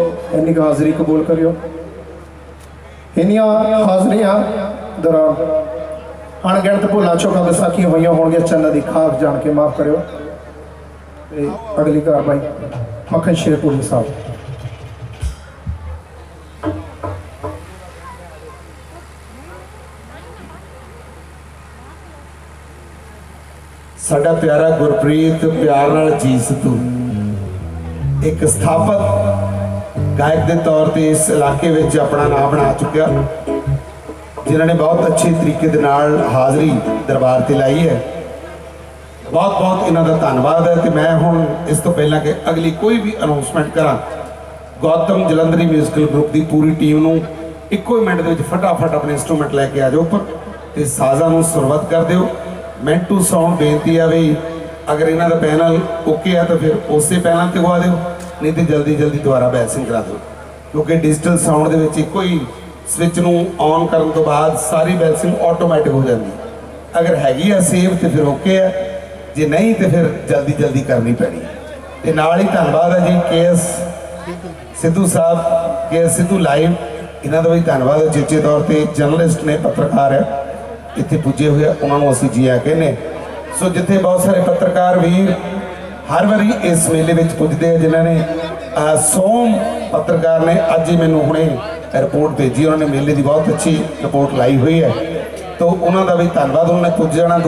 इन्नी हाज़री कबूल करियो। इन्नियां हाज़रियां दौरान अणगिणत भुलां चूकां विसाखियां होईयां होणगीआं, चन्ना दी खाक जान के माफ़ करियो। अगली कार्रवाई मक्खन शेरपुरी साहब। साडा प्यारा गुरप्रीत प्यार नाल जी सिद्धू एक स्थापित गायक के तौर पर इस इलाके में अपना नाम बना चुका, जिन्होंने बहुत अच्छे तरीके दे नाल हाज़री दरबार से लाई है। बहुत बहुत इन्हों का धन्यवाद है। तो मैं हुण इस तो पहला कि अगली कोई भी अनाउंसमेंट करा, गौतम जलंधरी म्यूजिकल ग्रुप की पूरी टीम को इको ही मिनट के फटाफट अपने इंस्ट्रूमेंट लैके आ जाओ उपर तो साज़ा को सुरवत कर दो। मिंटू साउंड बेनती है भी अगर इन्हों का पैनल ओके है तो फिर उस पैनल पर गवा दो, नहीं तो जल्दी जल्दी दोबारा बैसिंग करा दो, क्योंकि डिजिटल साउंड के एको ही स्विच नूं ऑन करने तो बाद सारी बैसिंग ऑटोमैटिक हो जाती। अगर हैगी है सेव तो फिर ओके है, जे नहीं तो फिर जल्दी जल्दी करनी पैनी। तो नाल ही धन्यवाद है जी KS सिद्धू साहब, KS सिद्धू लाइव, इन्हों का भी धन्यवाद है। चेचे तौर पर जर्नलिस्ट ने, पत्रकार है, इतने पुजे हुए उन्होंने असी जी आ कहने। सो जिथे बहुत सारे पत्रकार वीर हर बारी इस मेले में पुजते हैं, जिन्होंने सोम पत्रकार ने अज ही मैनू हुणे रिपोर्ट भेजी, उन्होंने मेले की बहुत अच्छी रिपोर्ट लाई हुई है, तो उन्होंने भी धन्यवाद। उन्होंने पुज जाना।